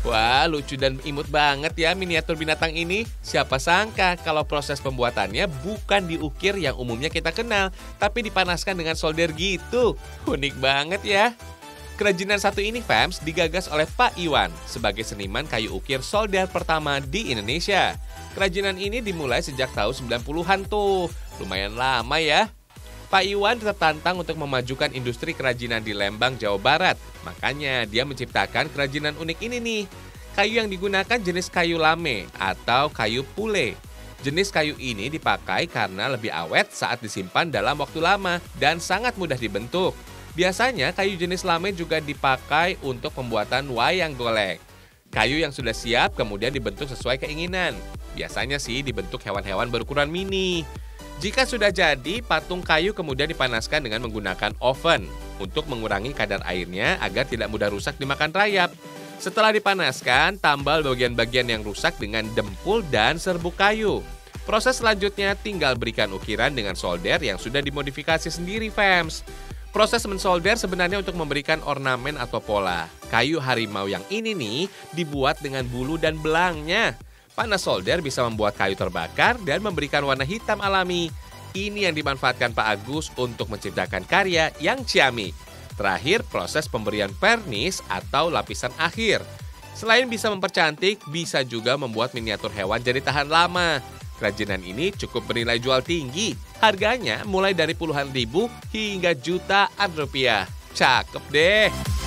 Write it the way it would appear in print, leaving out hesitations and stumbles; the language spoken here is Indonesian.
Wah, lucu dan imut banget ya miniatur binatang ini. Siapa sangka kalau proses pembuatannya bukan diukir yang umumnya kita kenal, tapi dipanaskan dengan solder gitu. Unik banget ya. Kerajinan satu ini, fams, digagas oleh Pak Iwan sebagai seniman kayu ukir solder pertama di Indonesia. Kerajinan ini dimulai sejak tahun 90-an tuh. Lumayan lama ya. Pak Iwan tertantang untuk memajukan industri kerajinan di Lembang, Jawa Barat. Makanya dia menciptakan kerajinan unik ini nih. Kayu yang digunakan jenis kayu lame atau kayu pule. Jenis kayu ini dipakai karena lebih awet saat disimpan dalam waktu lama dan sangat mudah dibentuk. Biasanya kayu jenis lame juga dipakai untuk pembuatan wayang golek. Kayu yang sudah siap kemudian dibentuk sesuai keinginan. Biasanya sih dibentuk hewan-hewan berukuran mini. Jika sudah jadi, patung kayu kemudian dipanaskan dengan menggunakan oven untuk mengurangi kadar airnya agar tidak mudah rusak dimakan rayap. Setelah dipanaskan, tambal bagian-bagian yang rusak dengan dempul dan serbuk kayu. Proses selanjutnya tinggal berikan ukiran dengan solder yang sudah dimodifikasi sendiri, fams. Proses mensolder sebenarnya untuk memberikan ornamen atau pola. Kayu harimau yang ini nih dibuat dengan bulu dan belangnya. Panas solder bisa membuat kayu terbakar dan memberikan warna hitam alami. Ini yang dimanfaatkan Pak Agus untuk menciptakan karya yang ciamik. Terakhir, proses pemberian vernis atau lapisan akhir. Selain bisa mempercantik, bisa juga membuat miniatur hewan jadi tahan lama. Kerajinan ini cukup bernilai jual tinggi. Harganya mulai dari puluhan ribu hingga jutaan rupiah. Cakep deh!